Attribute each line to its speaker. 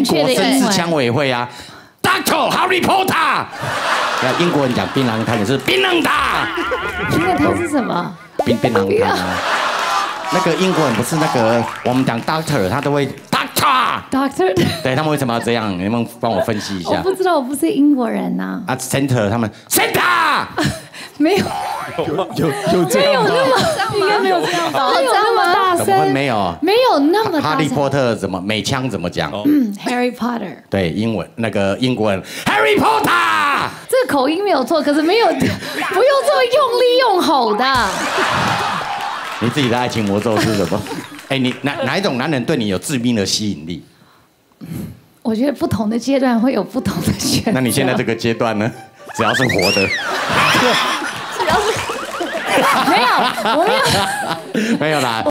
Speaker 1: 确的英文。
Speaker 2: 英国绅士腔我也会啊 ，Doctor Harry Potter。那英国人讲槟榔摊也是槟榔塔。
Speaker 1: 槟榔摊是什么？
Speaker 2: 槟榔摊啊。那个英国人不是那个，我们讲 Doctor， 他都会
Speaker 1: Doctor。
Speaker 2: 对他们为什么要这样？你们帮我分析一下。
Speaker 1: 我不知道，我不是英国人呐。
Speaker 2: 啊 ，Center 他们 Center。
Speaker 1: 没有，
Speaker 3: 有这样吗？
Speaker 1: 应该没有这样吧？没有那么大
Speaker 2: 怎么会
Speaker 1: 声，
Speaker 2: 没有？
Speaker 1: 没有那么大声。
Speaker 2: 哈利波特怎么美腔怎么讲
Speaker 1: Harry Potter。
Speaker 2: 对，英文那个英国人 Harry Potter。
Speaker 1: 这个口音没有错，可是没有不用这么用力用吼的。
Speaker 2: 你自己的爱情魔咒是什么？哎，你哪一种男人对你有致命的吸引力？
Speaker 1: 我觉得不同的阶段会有不同的选择。
Speaker 2: 那你现在这个阶段呢？只要是活的。
Speaker 1: 没有，我没有。
Speaker 2: 没有啦。